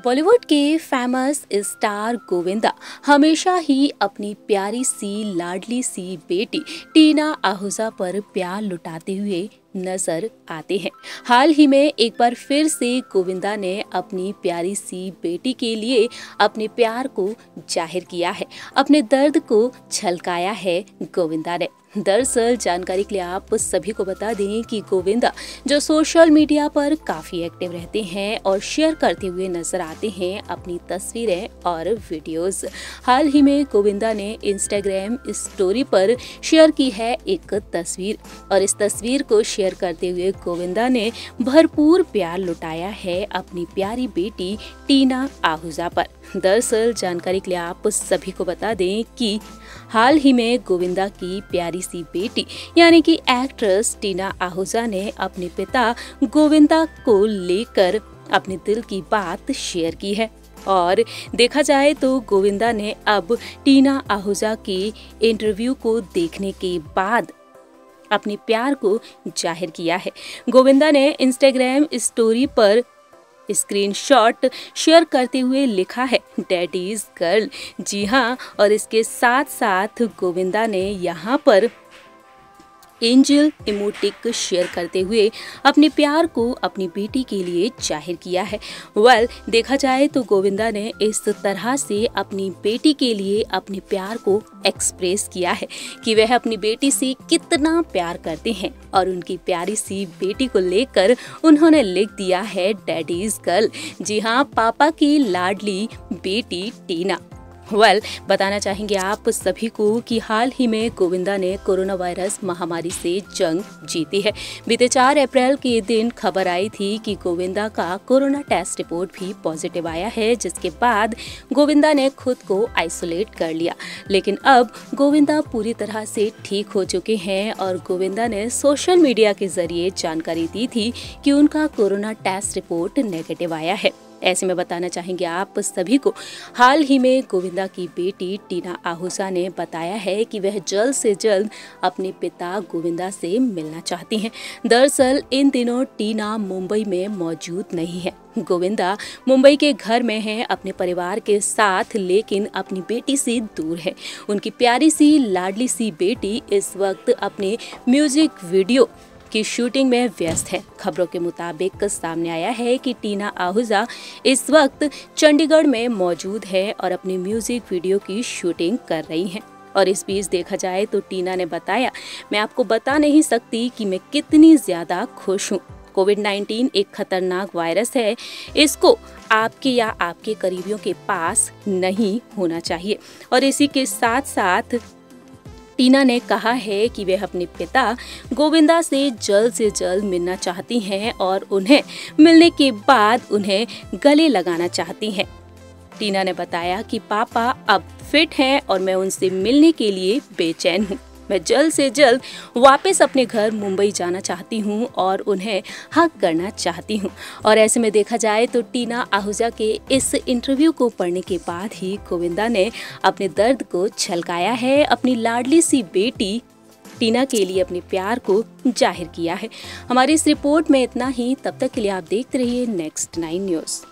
बॉलीवुड के famous star Govinda हमेशा ही अपनी प्यारी सी लाडली सी बेटी टीना आहूजा पर प्यार लुटाते हुए नजर आते हैं। हाल ही में एक बार फिर से गोविंदा ने अपनी प्यारी सी बेटी के लिए अपने प्यार को जाहिर किया है, अपने दर्द को छलकाया है गोविंदा ने। दरअसल जानकारी के लिए आप सभी को बता दें कि गोविंदा जो सोशल मीडिया पर काफी एक्टिव रहते हैं और शेयर करते हुए नजर आते हैं अपनी तस्वीरें और वीडियोस। हाल ही में गोविंदा ने इंस्टाग्राम स्टोरी पर शेयर की है एक तस्वीर और इस तस्वीर को शेयर करते हुए गोविंदा ने भरपूर प्यार लुटाया है अपनी प्यारी बेटी टीना आहूजा पर। दरअसल जानकारी के लिए आप सभी को बता दें कि हाल ही में गोविंदा की प्यारी सी बेटी यानी कि एक्ट्रेस टीना आहूजा ने अपने पिता गोविंदा को लेकर अपने दिल की बात शेयर की है। और देखा जाए तो गोविंदा ने अब टीना आहूजा की इंटरव्यू को देखने के बाद अपने प्यार को जाहिर किया है। गोविंदा ने इंस्टाग्राम स्टोरी पर स्क्रीनशॉट शेयर करते हुए लिखा है डैडी इज गर्ल। जी हाँ, और इसके साथ साथ गोविंदा ने यहाँ पर एंजल इमोटिक शेयर करते हुए अपने प्यार को अपनी बेटी के लिए जाहिर किया है। देखा जाए तो गोविंदा ने इस तरह से अपनी बेटी के लिए अपने प्यार को एक्सप्रेस किया है कि वह अपनी बेटी से कितना प्यार करते हैं और उनकी प्यारी सी बेटी को लेकर उन्होंने लिख दिया है डैडी इज गर्ल। जी हाँ, पापा की लाडली बेटी टीना। बताना चाहेंगे आप सभी को कि हाल ही में गोविंदा ने कोरोना वायरस महामारी से जंग जीती है। बीते 4 अप्रैल के दिन खबर आई थी कि गोविंदा का कोरोना टेस्ट रिपोर्ट भी पॉजिटिव आया है, जिसके बाद गोविंदा ने खुद को आइसोलेट कर लिया। लेकिन अब गोविंदा पूरी तरह से ठीक हो चुके हैं और गोविंदा ने सोशल मीडिया के जरिए जानकारी दी थी कि उनका कोरोना टेस्ट रिपोर्ट नेगेटिव आया है। ऐसे में बताना चाहेंगे आप सभी को हाल ही में गोविंदा की बेटी टीना आहूजा ने बताया है कि वह जल्द से जल्द अपने पिता गोविंदा से मिलना चाहती हैं। दरअसल इन दिनों टीना मुंबई में मौजूद नहीं है। गोविंदा मुंबई के घर में हैं अपने परिवार के साथ, लेकिन अपनी बेटी से दूर है। उनकी प्यारी सी लाडली सी बेटी इस वक्त अपने म्यूजिक वीडियो की शूटिंग में व्यस्त है। खबरों के मुताबिक सामने आया है कि टीना आहूजा इस वक्त चंडीगढ़ में मौजूद है और अपनी म्यूजिक वीडियो की शूटिंग कर रही हैं। और इस बीच देखा जाए तो टीना ने बताया, मैं आपको बता नहीं सकती कि मैं कितनी ज्यादा खुश हूँ। कोविड-19 एक खतरनाक वायरस है, इसको आपके या आपके करीबियों के पास नहीं होना चाहिए। और इसी के साथ साथ टीना ने कहा है कि वह अपने पिता गोविंदा से जल्द मिलना चाहती हैं और उन्हें मिलने के बाद उन्हें गले लगाना चाहती हैं। टीना ने बताया कि पापा अब फिट हैं और मैं उनसे मिलने के लिए बेचैन हूँ। मैं जल्द से जल्द वापस अपने घर मुंबई जाना चाहती हूँ और उन्हें हग करना चाहती हूँ। और ऐसे में देखा जाए तो टीना आहूजा के इस इंटरव्यू को पढ़ने के बाद ही गोविंदा ने अपने दर्द को छलकाया है, अपनी लाडली सी बेटी टीना के लिए अपने प्यार को जाहिर किया है। हमारी इस रिपोर्ट में इतना ही। तब तक के लिए आप देखते रहिए Next 9 न्यूज़।